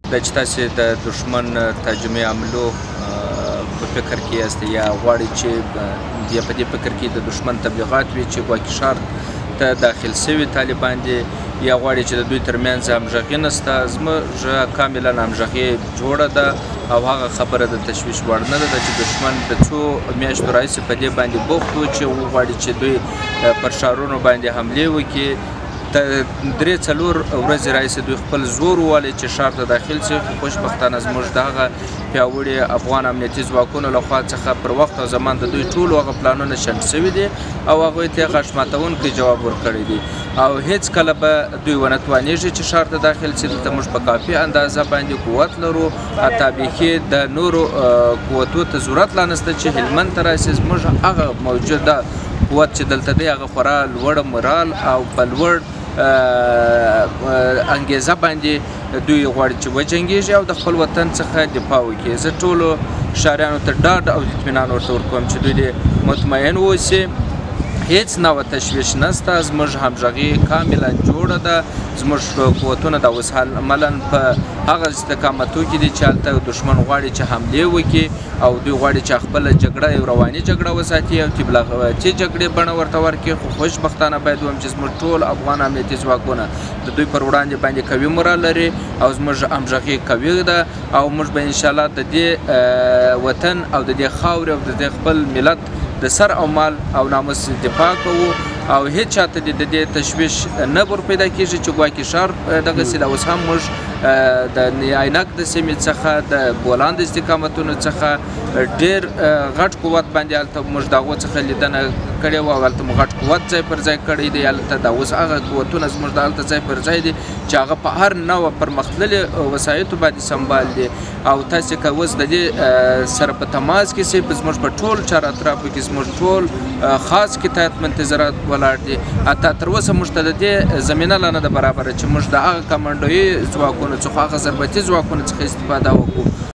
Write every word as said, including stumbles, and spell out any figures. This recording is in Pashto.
دا چې تاسې د دښمن تهاجمي حملو په فکر کې یاست یا غواړئ چې یا په دې فکر کې د دښمن تبلیغات وي چې ګواکې ښار ته داخل سوي طالبان دي یا غواړي چې د دوی ترمنځ همغږي نشته. زموږ کاملا همغږي جوړه ده او هغه خبره د تشویش وړ نه ده چې دښمن د څو میاشتو راهیسې په دې باندې بوخت و چې وغواړي چې دوی پر ښارونو باندې حملې وکړي. درې څلور ورځې راهیسې دوی خپل زور ووالی چې ښار ته داخل شي، خو خوشبختانه زموږ د هغه پیاوړي افغان امنیتي ځواکونو لخوا څخه پر وخت او زمان د دوی ټولو هغه پلانونه شنډ شوي دي او هغوی ته یې غاښ ماتونکی جواب ورکړی دی او هېڅکله به دوی ونه توانېږي چې ښار ته داخل شي. دلته موږ په کافي اندازه باندې قوت لرو، حتی بیخي د نورو قوتو ته ضرورت لا نشته چې هلمند ته راشي. زموږ هغه موجوده قوت چې دلته دی هغه خورا لوړ مورال او په لوړ انګیزه باندې دوی غواړي چې وجنګېږي او د خپل وطن څخه دفاع وکړي. زه ټولو ښاریانو ته ډاډ او اطمینان ورته ورکوم چې دوی دې مطمئن واوسي، هیڅ نوع تشویش نشته، زموږ همغږي کاملا جوړه ده. زموږ قوتونه د اوس عملا په هغه استقامتو کې دي چې هلته دښمن غواړي چې حملې وکړي او دوی غواړي چې خپله جګړه یو رواني جګړه وساتي او تبلیغاتي جګړې بڼه ورته ورکړي. خو خوشبختانه باید ووایم چې زموږ ټول افغان امنیتي ځواکونه د دوی پر وړاندې باندې قوي مورال لري او زموږ همغږي قوي ده او موږ به انشاءالله د دې وطن او د دې خاورې او د دې خپل ملت د سر او مال او ناموس دفاع کوو او هیڅ چاته د دې تشویش نه ور پیدا کېږي چې ګواکې ښار دغسې د اوس هم موږ د عینک د سیمې څخه د بولان د استقامتونو څخه ډېر غټ قوت باندې هلته موږ د هغو څخه لیدنه کړې وه او هلته مو غټ قوت ځای پر ځای کړی دی. هلته د اوس هغه قوتونه زموږ د هلته ځای پر ځای دي چې هغه په هر نوع پرمختللي وسایطو باندې سمبال دي او تاسې که اوس د دې سره په تماس کې سئ، زموږ په ټول چار اطرافو کې زموږ ټول خاص کفایت منتظرات ولاړ دي. حتی تر اوسه موږ ته د دې زمینه لا نه ده برابره چې موږ د هغه کمانډوي ځواکونو څخه هغه ضربتي ځواکونو څخه استفاده وکړو.